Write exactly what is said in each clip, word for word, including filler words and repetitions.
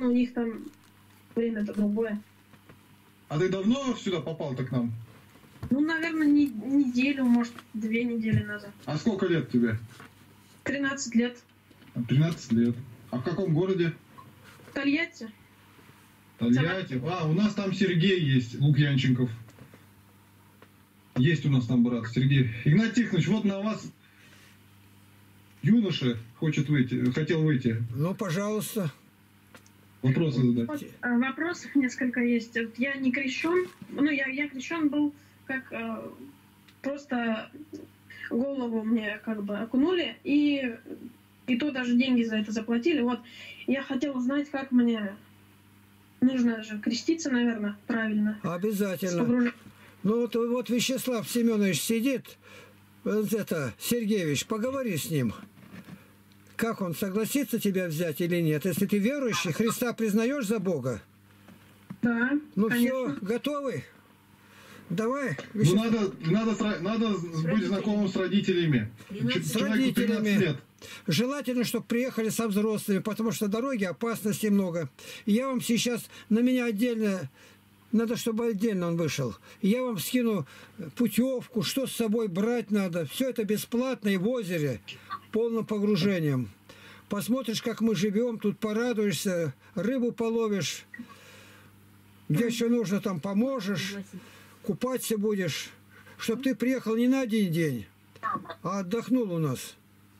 у них там время-то другое. А ты давно сюда попал-то к нам? Ну, наверное, не, неделю, может, две недели назад. А сколько лет тебе? тринадцать лет. тринадцать лет. А в каком городе? Тольятти. Тольятти. А, у нас там Сергей есть, Лукьянченков. Есть у нас там брат Сергей. Игнат Тихонович, вот на вас юноша хочет выйти, хотел выйти. Ну, пожалуйста. Вопросы задать. Вот, а, вопросов несколько есть. Вот я не крещен. Ну, я, я крещен был, как э, просто голову мне как бы окунули, и, и то даже деньги за это заплатили. Вот я хотела узнать, как мне нужно же креститься, наверное, правильно. Обязательно. Ну вот, вот Вячеслав Семенович сидит, вот это, Сергеевич, поговори с ним. Как он, согласится тебя взять или нет? Если ты верующий, Христа признаешь за Бога? Да, ну конечно. Все, готовы? Давай. Ну, надо, надо, надо быть знакомым с родителями. С родителями. Желательно, чтобы приехали со взрослыми, потому что дороги опасностей много. И я вам сейчас, на меня отдельно, надо, чтобы отдельно он вышел. И я вам скину путевку, что с собой брать надо. Все это бесплатно и в озере, полным погружением. Посмотришь, как мы живем, тут порадуешься, рыбу половишь. Где еще нужно, там поможешь, купаться будешь. Чтобы ты приехал не на один день, а отдохнул у нас.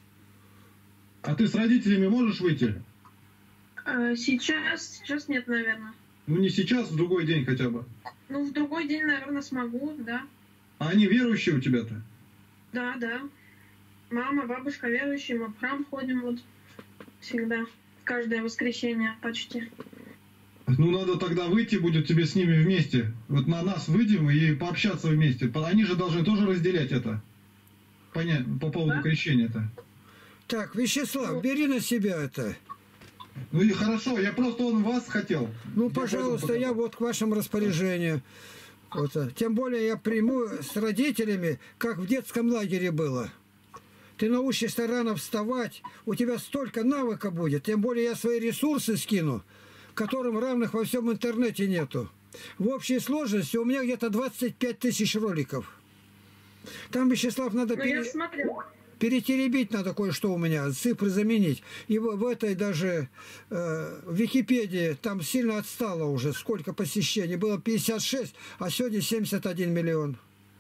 А ты с родителями можешь выйти? А, сейчас, сейчас нет, наверное. Ну не сейчас, в другой день хотя бы. Ну, в другой день, наверное, смогу, да. А они верующие у тебя-то? Да, да. Мама, бабушка верующие, мы в храм ходим вот всегда. Каждое воскресенье почти. Ну, надо тогда выйти будет тебе с ними вместе. Вот на нас выйдем и пообщаться вместе. Они же должны тоже разделять это. Понять, по поводу да? крещения-то. Так, Вячеслав, бери на себя это. Ну и хорошо, я просто он вас хотел. Ну, я пожалуйста, я вот к вашему распоряжению. Вот. Тем более я приму с родителями, как в детском лагере было. Ты научишься рано вставать, у тебя столько навыка будет. Тем более я свои ресурсы скину, которым равных во всем интернете нету. В общей сложности у меня где-то двадцать пять тысяч роликов. Там, Вячеслав, надо пере... перетеребить надо кое-что у меня, цифры заменить. И в, в этой даже э, в Википедии там сильно отстало уже, сколько посещений. Было пятьдесят шесть, а сегодня семьдесят один миллион.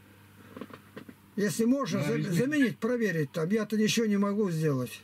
Если можно, да, за, заменить, проверить там. Я-то ничего не могу сделать.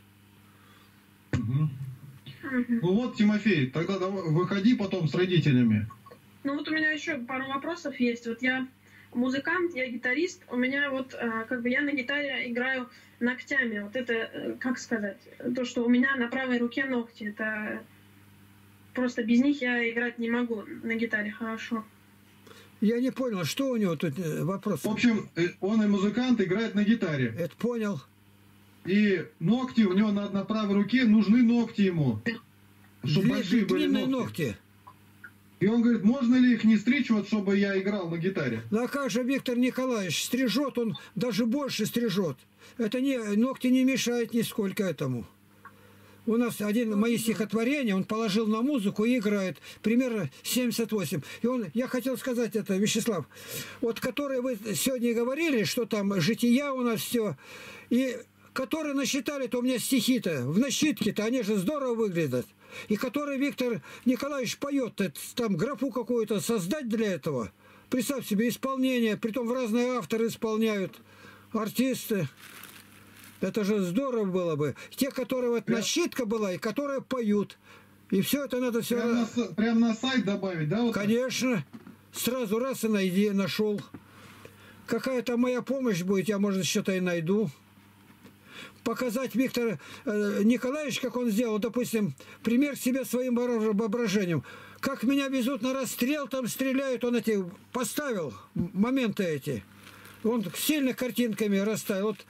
Угу. Ну вот, Тимофей, тогда давай, выходи потом с родителями. Ну вот у меня еще пару вопросов есть. Вот я музыкант, я гитарист. У меня вот, как бы я на гитаре играю ногтями. Вот это, как сказать, то, что у меня на правой руке ногти. Это просто без них я играть не могу на гитаре хорошо. Я не понял, что у него тут вопрос. В общем, он и музыкант, играет на гитаре. Это понял. И ногти у него на, на правой руке, нужны ногти ему. Чтобы Дли, большие были длинные ногти. ногти. И он говорит, можно ли их не стричь, вот, чтобы я играл на гитаре? Ну а как же Виктор Николаевич стрижет, он даже больше стрижет. Это не, ногти не мешают нисколько этому. У нас один мои стихотворения, он положил на музыку и играет, примерно семьдесят восемь. И он, я хотел сказать это, Вячеслав, вот которые вы сегодня говорили, что там жития у нас все, и которые насчитали-то у меня стихи-то, в насчитке-то, они же здорово выглядят. И которые Виктор Николаевич поет, там графу какую-то создать для этого. Представь себе, исполнение, притом разные авторы исполняют, артисты. Это же здорово было бы. Те, которые вот прям... насчитка была, и которые поют. И все это надо все... Прям на, прям на сайт добавить, да? Вот конечно. Сразу раз и найди, нашел. Какая-то моя помощь будет, я, может, что-то и найду. Показать Виктор э, Николаевич, как он сделал, допустим, пример себе своим воображением. Как меня везут на расстрел, там стреляют, он эти поставил моменты эти. Он сильно картинками расставил. Вот,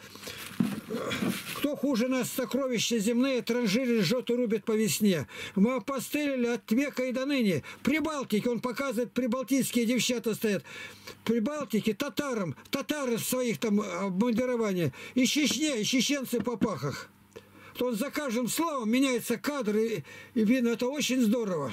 кто хуже нас, сокровища земные, транжирит, жжет и рубит по весне. Мы опостылили от века и до ныне. Прибалтики, он показывает, прибалтийские девчата стоят. Прибалтики, татарам, татары в своих там обмундировании. И Чечне, и чеченцы по пахах. то он за каждым словом меняется кадр, и, и видно, это очень здорово.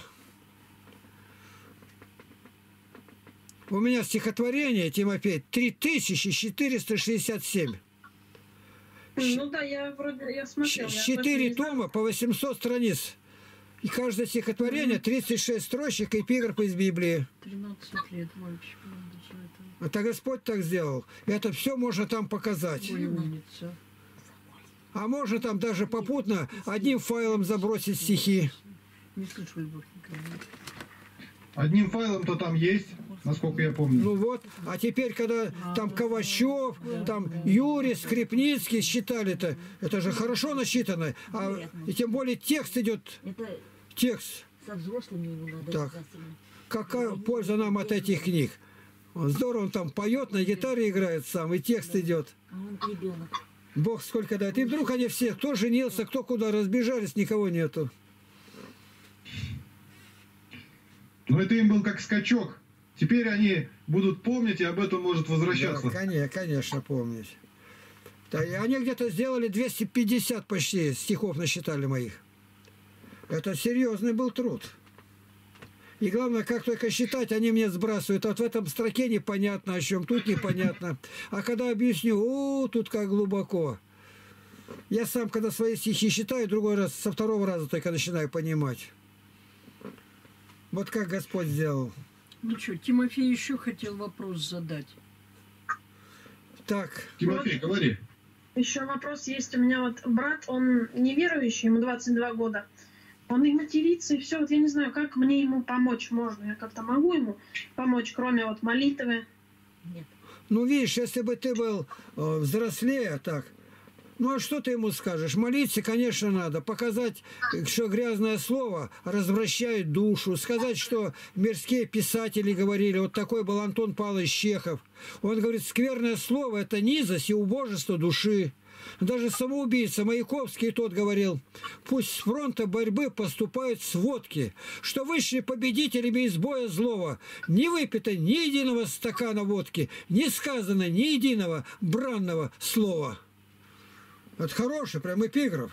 У меня стихотворение, Тимофей, три тысячи четыреста шестьдесят семь. Ну да, я вроде, я смотрел. Четыре тома по восемьсот страниц. И каждое стихотворение тридцать шесть строчек, эпиграф из Библии. тринадцать лет мальчик. Это Господь так сделал. Это все можно там показать. Ой, умница. А можно там даже попутно одним файлом забросить стихи. Не слышу, Любовь Николаевна. Одним файлом-то там есть, насколько я помню. Ну вот, а теперь, когда там Ковачев, там Юрий, Скрипницкий считали-то, это же хорошо насчитано. А, и тем более текст идет, Это текст. со взрослыми ему надо Так. обязательно. Какая польза нам от этих книг? Он здорово, он там поет, на гитаре играет сам, и текст идет. А он ребенок. Бог сколько дает. И вдруг они все, кто женился, кто куда разбежались, никого нету. Но это им был как скачок. Теперь они будут помнить и об этом может возвращаться. Да, конечно, конечно, помнить. Да, и они где-то сделали двести пятьдесят почти стихов насчитали моих. Это серьезный был труд. И главное, как только считать, они мне сбрасывают. Вот в этом строке непонятно о чем, тут непонятно. А когда объясню, о, тут как глубоко. Я сам, когда свои стихи считаю, другой раз, со второго раза только начинаю понимать. Вот как Господь сделал. Ну что, Тимофей еще хотел вопрос задать. Так. Тимофей, говори. Еще вопрос есть. У меня вот брат, он неверующий, ему двадцать два года. Он и матерится, и все. Вот я не знаю, как мне ему помочь можно. Я как-то могу ему помочь, кроме вот молитвы. Нет. Ну, видишь, если бы ты был э, взрослее, так, ну, а что ты ему скажешь? Молиться, конечно, надо. Показать, что грязное слово развращает душу. Сказать, что мирские писатели говорили. Вот такой был Антон Павлович Чехов. Он говорит, скверное слово – это низость и убожество души. Даже самоубийца Маяковский тот говорил, пусть с фронта борьбы поступают сводки, что вышли победителями из боя злого. Не выпито ни единого стакана водки, не сказано ни единого бранного слова. Это хороший прям эпиграф.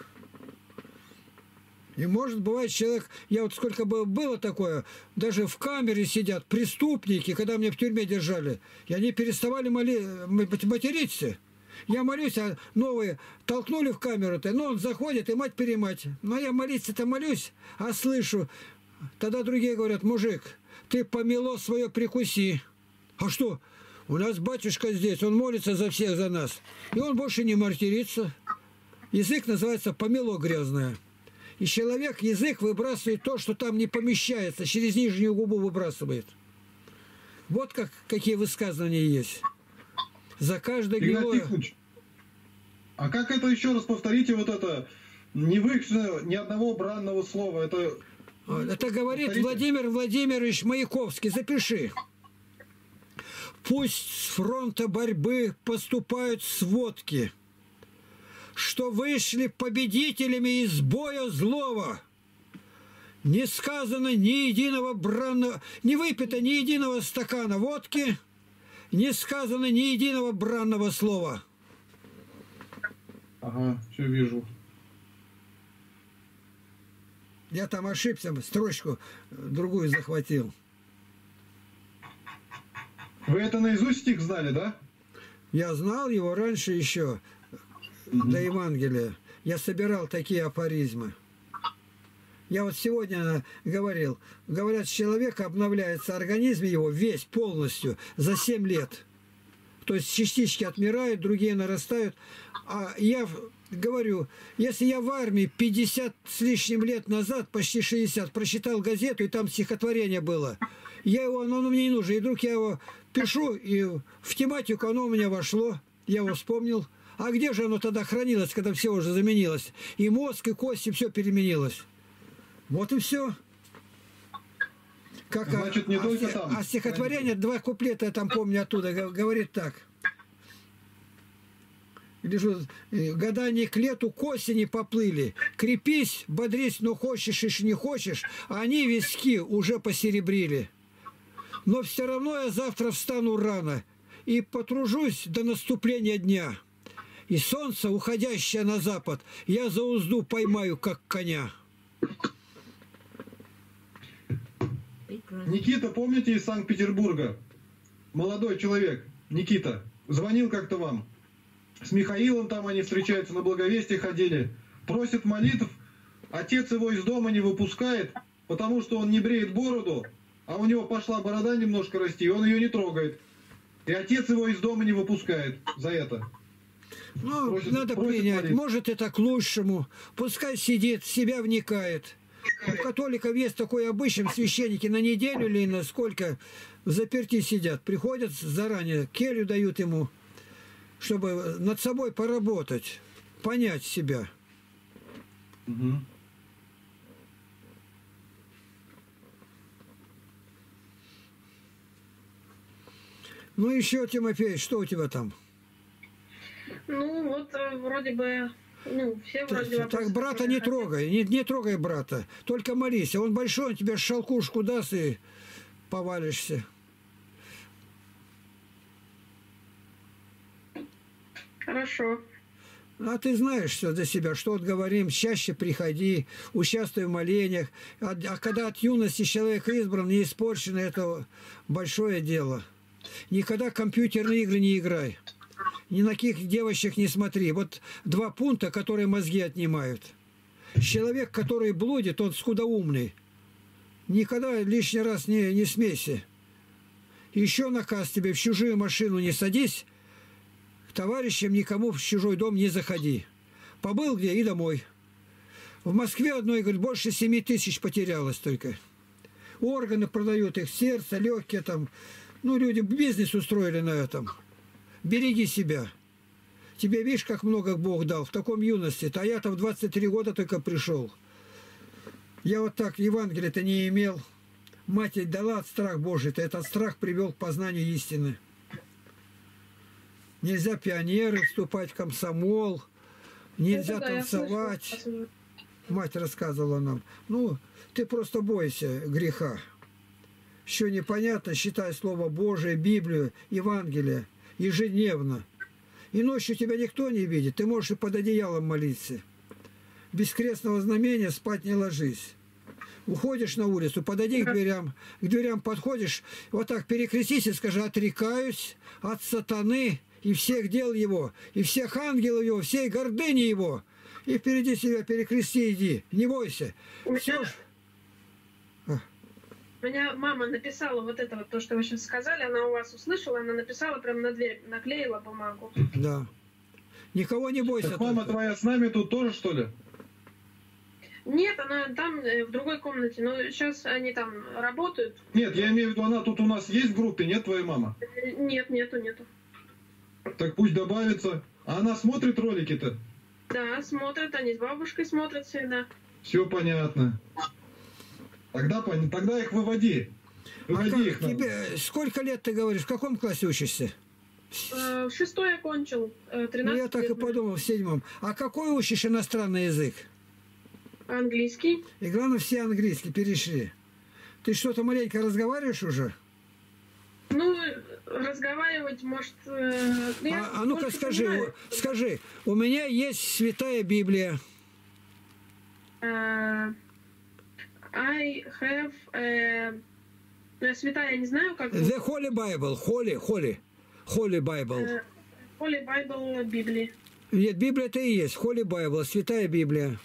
И может бывает человек, я вот сколько бы было такое, даже в камере сидят преступники, когда меня в тюрьме держали, и они переставали моли, материться. Я молюсь, а новые толкнули в камеру-то, ну он заходит, и мать-перемать. Но я молиться-то молюсь, а слышу. Тогда другие говорят, мужик, ты помело свое прикуси. А что? У нас батюшка здесь, он молится за всех, за нас. И он больше не мартерится. Язык называется помело грязное. И человек язык выбрасывает то, что там не помещается, через нижнюю губу выбрасывает. Вот как, какие высказывания есть. За каждое герой. А как это еще раз повторите, вот это не выкричено ни одного бранного слова? Это, это говорит повторите. Владимир Владимирович Маяковский. Запиши. Пусть с фронта борьбы поступают сводки, что вышли победителями из боя злого. Не сказано ни единого бранного, не выпито ни единого стакана водки, не сказано ни единого бранного слова. Ага, все вижу. Я там ошибся, строчку другую захватил. Вы это наизусть стих знали, да? Я знал его раньше еще, угу. До Евангелия. Я собирал такие афоризмы. Я вот сегодня говорил, говорят, человек обновляется, организм его весь полностью за семь лет. То есть частички отмирают, другие нарастают. А я говорю, если я в армии пятьдесят с лишним лет назад, почти шестьдесят, прочитал газету, и там стихотворение было, я его, оно мне не нужно, и вдруг я его пишу, и в тематику оно у меня вошло, я его вспомнил. А где же оно тогда хранилось, когда все уже заменилось? И мозг, и кости, все переменилось. Вот и все. Как, Значит, не а, только а, там. а стихотворение, два куплета я там помню оттуда, говорит так. Лежу, гадания к лету к осени поплыли. Крепись, бодрись, но хочешь и не хочешь, а они виски уже посеребрили. Но все равно я завтра встану рано и потружусь до наступления дня. И солнце, уходящее на запад, я за узду поймаю, как коня. Прекрасно. Никита, помните, из Санкт-Петербурга? Молодой человек, Никита, звонил как-то вам. С Михаилом там они встречаются, на благовестие ходили. Просит молитв, отец его из дома не выпускает, потому что он не бреет бороду, а у него пошла борода немножко расти, и он ее не трогает. И отец его из дома не выпускает за это. Ну, Просит- надо просит принять. молиться. Может, это к лучшему. Пускай сидит, в себя вникает. У католиков есть такой обычай, священники на неделю или на сколько в заперти сидят. Приходят заранее, келью дают ему, чтобы над собой поработать, понять себя. Мгм. Ну еще, Тимофей, что у тебя там? Ну, вот э, вроде бы, ну, все вроде Так, вопросы, брата которые не я хотела. трогай, не, не трогай брата. Только молись. Он большой, он тебе шалкушку даст и повалишься. Хорошо. А ты знаешь все для себя, что вот говорим, чаще приходи, участвуй в молениях. А, а когда от юности человек избран, не испорчен, это большое дело. Никогда компьютерные игры не играй. Ни на каких девочек не смотри. Вот два пункта, которые мозги отнимают. Человек, который блудит, он скудоумный. Никогда лишний раз не, не смейся. Еще наказ тебе: в чужую машину не садись, к товарищам никому в чужой дом не заходи. Побыл где и домой. В Москве одной, говорит, больше семи тысяч потерялось только. Органы продают, их сердце, легкие там. Ну, люди бизнес устроили на этом. Береги себя. Тебе, видишь, как много Бог дал в таком юности. А я-то в двадцать три года только пришел. Я вот так Евангелия-то не имел. Мать ей дала от страх Божий-то. Этот страх привел к познанию истины. Нельзя пионеры вступать в комсомол. Нельзя Это да, я танцевать. слышала. Мать рассказывала нам. Ну, ты просто бойся греха. Еще непонятно, считай Слово Божие, Библию, Евангелие ежедневно. И ночью тебя никто не видит. Ты можешь и под одеялом молиться. Без крестного знамения спать не ложись. Уходишь на улицу, подойди к дверям, к дверям подходишь, вот так перекрестись и скажи: отрекаюсь от сатаны и всех дел его, и всех ангелов его, всей гордыни его. И впереди себя перекрести иди, не бойся. У Все меня, ж- А, у меня мама написала вот это вот, то, что вы сейчас сказали, она у вас услышала, она написала прямо на дверь, наклеила бумагу. да. Никого не бойся. Так мама только. твоя с нами тут тоже, что ли? Нет, она там, э, в другой комнате, но сейчас они там работают. Нет, я имею в виду, она тут у нас есть в группе, нет, твоя мама? Э, Нет, нету, нету. Так пусть добавится. А она смотрит ролики-то? Да, смотрят, они с бабушкой смотрят всегда. Все понятно. Тогда, пон- тогда их выводи. А Выводи как их нам. тебе, сколько лет ты говоришь, в каком классе учишься? Э, Шестой я кончил, э, тринадцать Ну, я так и лет мне. подумал, в седьмом. А какой учишь иностранный язык? Английский. И главное, все английский перешли. Ты что-то маленько разговариваешь уже? Ну, разговаривать, может... э, ну, я А, а ну-ка больше скажи, понимаю. о, скажи, у меня есть Святая Библия. Э, I have... э, ну, я святая, я не знаю, как... The Holy Bible, Holy, Holy, Holy Bible. э, Holy Bible Библии. Нет, Библия-то и есть, Holy Bible, Святая Библия.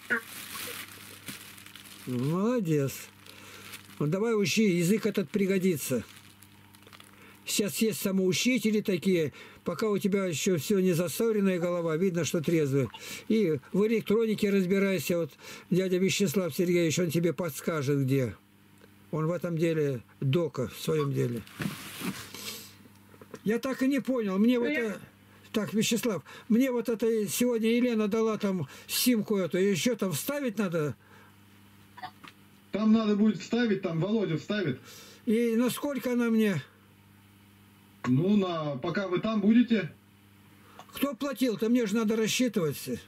Молодец. Вот давай учи, язык этот пригодится. Сейчас есть самоучители такие, пока у тебя еще все не засоренная голова, видно, что трезвый. И в электронике разбирайся, вот дядя Вячеслав Сергеевич, он тебе подскажет, где. Он в этом деле дока, в своем деле. Я так и не понял, мне вот... я- это- Так, Вячеслав, мне вот это сегодня Елена дала там симку эту, еще там вставить надо? Там надо будет вставить, там Володя вставит. И насколько она мне? Ну, на, пока вы там будете. Кто платил-то? Мне же надо рассчитываться.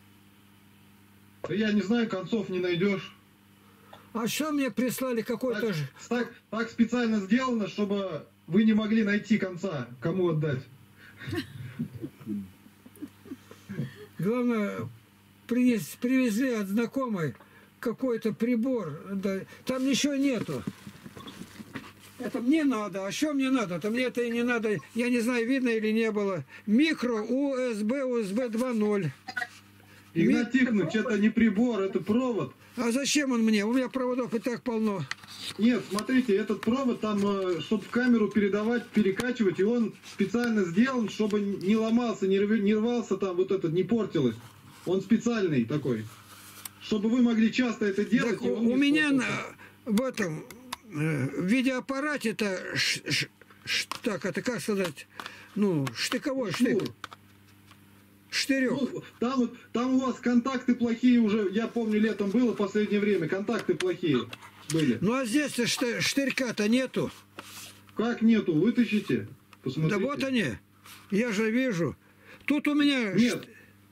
Да я не знаю, концов не найдешь. А что мне прислали какой-то Так, же... так, так специально сделано, чтобы вы не могли найти конца, кому отдать. Главное, принес, привезли от знакомой какой-то прибор. Да, там ничего нету. Это мне надо. А что мне надо? То мне это и не надо. Я не знаю, видно или не было. Микро ю эс би, ю эс би два ноль. Игнат Тихонович, это не прибор, это провод. А зачем он мне? У меня проводов и так полно. Нет, смотрите, этот провод там, чтобы в камеру передавать, перекачивать, и он специально сделан, чтобы не ломался, не рв- не рвался там, вот этот, не портилось. Он специальный такой. Чтобы вы могли часто это делать. Так и у, он не у меня на, портился. в этом э, в видеоаппарате-то ш- ш- ш- так, это как сказать, ну, штыковой штык. Шнур. Штырек. Ну, там, вот- там у вас контакты плохие уже, я помню, летом было в последнее время, контакты плохие были. Ну а здесь шты- штырька-то нету. Как нету? Вытащите. Посмотрите. Да вот они. Я же вижу. Тут у меня... Нет.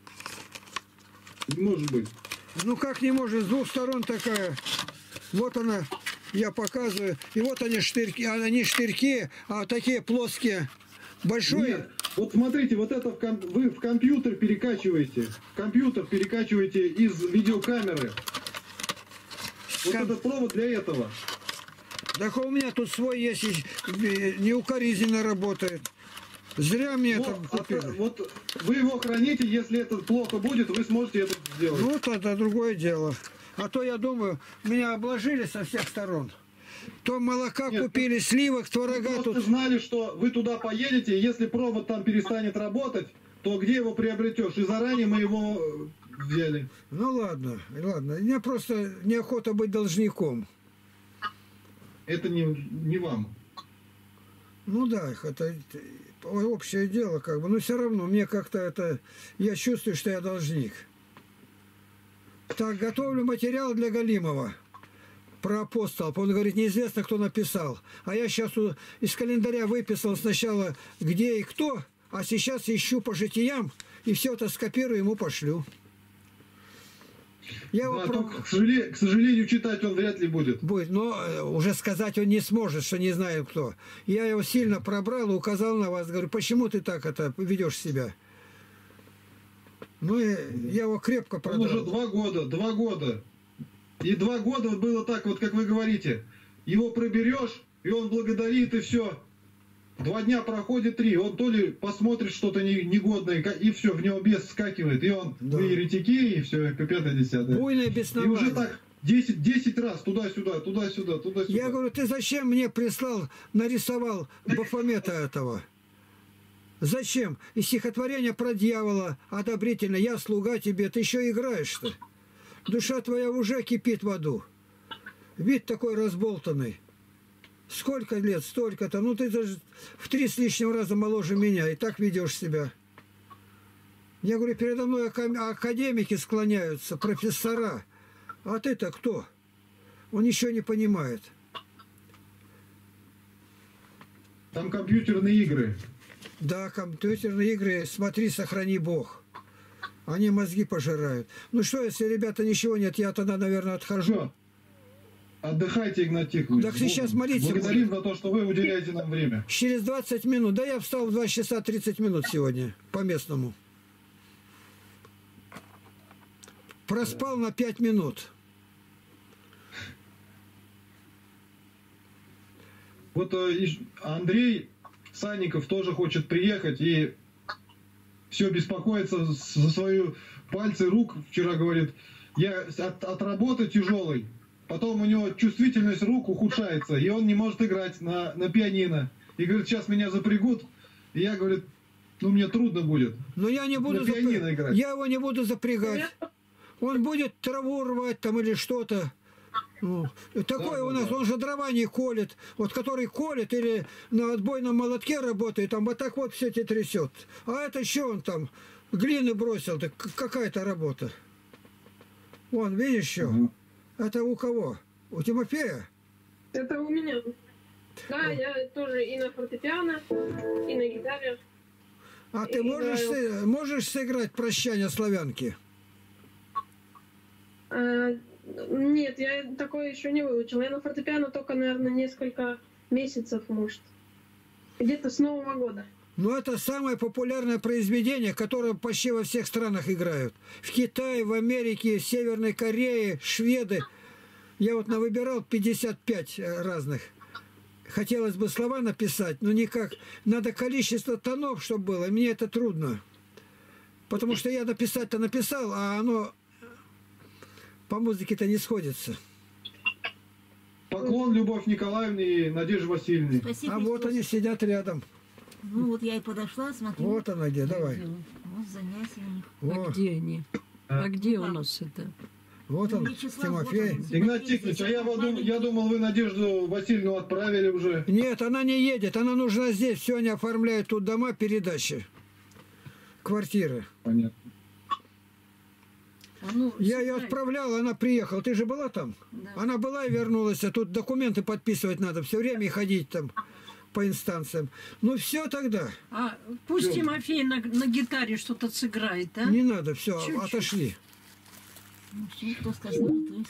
Не может быть. Ну как не может, с двух сторон такая. Вот она, я показываю. И вот они штырьки, а они штырьки, а такие плоские. Большой. Нет. Вот смотрите, вот это в ком- вы в компьютер перекачиваете. В компьютер перекачиваете из видеокамеры. Вот Ком- этот провод для этого. Так у меня тут свой есть, и неукоризненно работает. Зря мне Ну, это а купили. то- вот вы его храните, если это плохо будет, вы сможете это сделать. Ну, вот это другое дело. А то я думаю, меня обложили со всех сторон. То молока Нет, купили, сливок, Вы творога просто тут. знали, что вы туда поедете, и если провод там перестанет работать, то где его приобретешь? И заранее мы его э, взяли. Ну ладно, ладно. Мне просто неохота быть должником. Это не, не вам. Ну да, это общее дело, как бы. Но все равно мне как-то это... Я чувствую, что я должник. Так, готовлю материал для Галимова. Про апостолов. Он говорит, неизвестно, кто написал. А я сейчас из календаря выписал сначала где и кто, а сейчас ищу по житиям, и все это скопирую, ему пошлю. Я его Да, про- только, к, сожалению, к сожалению, читать он вряд ли будет. Будет, но э, уже сказать он не сможет, что не знаю кто. Я его сильно пробрал и указал на вас. Говорю, почему ты так это ведешь себя? Ну, и я его крепко Он продрал. уже два года, два года. И два года было так, вот как вы говорите. Его проберешь, и он благодарит, и все. Два дня проходит, три. Он то ли посмотрит что-то не- негодное, ка- и все, в него бес вскакивает. И он, Да. вы еретики, и все, пятое, десятое. Буйное И беснование. уже так десять, десять раз туда-сюда, туда-сюда, туда-сюда. Я говорю, ты зачем мне прислал, нарисовал Бафомета этого? Зачем? И стихотворение про дьявола одобрительно. Я слуга тебе, ты еще играешь-то. Душа твоя уже кипит в аду. Вид такой разболтанный. Сколько лет, столько-то. Ну ты даже в три с лишним раза моложе меня. И так ведешь себя. Я говорю, передо мной ака- академики склоняются, профессора. А ты-то кто? Он ничего не понимает. Там компьютерные игры. Да, компьютерные игры, смотри, сохрани Бог. Они мозги пожирают. Ну что, если, ребята, ничего нет, я тогда, наверное, отхожу. Все. Отдыхайте, Игнат Тихонович. Так сейчас молиться Благодарим будем. за то, что вы уделяете нам время. Через двадцать минут. Да я встал в два часа тридцать минут сегодня, по местному. Проспал на пять минут. Вот э, и Андрей Санников тоже хочет приехать и все беспокоится за свою пальцы рук. Вчера говорит, я от, от работы тяжелый, потом у него чувствительность рук ухудшается, и он не может играть на, на пианино. И говорит, сейчас меня запрягут, и я, говорит, ну мне трудно будет. Но я не буду На пианино запря- играть. Я его не буду запрягать. Он будет траву рвать там или что-то. Ну, такое Да, у да, нас, да. он же дрова не колет. Вот который колет или на отбойном молотке работает, там вот так вот все эти трясет. А это что он там? Глины бросил, так к- какая-то работа. Вон, видишь что? Мгм. Это у кого? У Тимофея? Это у меня. Да, я тоже и на фортепиано, и на гитаре. А ты И можешь, играю. сы- можешь сыграть «Прощание славянки»? А, нет, я такое еще не выучила. Я на фортепиано только, наверное, несколько месяцев, может. Где-то с Нового года. Но это самое популярное произведение, которое почти во всех странах играют. В Китае, в Америке, в Северной Корее, шведы. Я вот навыбирал пятьдесят пять разных. Хотелось бы слова написать, но никак. Надо количество тонов, чтобы было. Мне это трудно. Потому что я написать-то написал, а оно по музыке-то не сходится. Поклон Любовь Николаевне и Надежде Васильевне. Спасибо, А вот Христос. они сидят рядом. Ну вот я и подошла, смотрю. Вот она где, давай. Вот занятия у них. О, А где они? А где у нас это? вот он, Вячеслав, вот Тимофей. он. Игнат Тихонович, а я, дум- я думал, вы Надежду Васильевну отправили уже. Нет, она не едет, она нужна здесь. Все они оформляют тут дома, передачи, квартиры. Понятно. А ну, Я ее сыграй. отправлял, она приехала. Ты же была там? Да. Она была и вернулась. А тут документы подписывать надо. Все время и ходить там по инстанциям. Ну все тогда. А пусть Всё. Тимофей на, на гитаре что-то сыграет, а? Не надо, все, Чуть-чуть. отошли. Ну, все, кто сказал, то и